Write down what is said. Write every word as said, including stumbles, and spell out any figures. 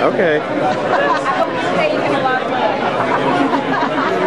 Okay. I hope you stay in a lot of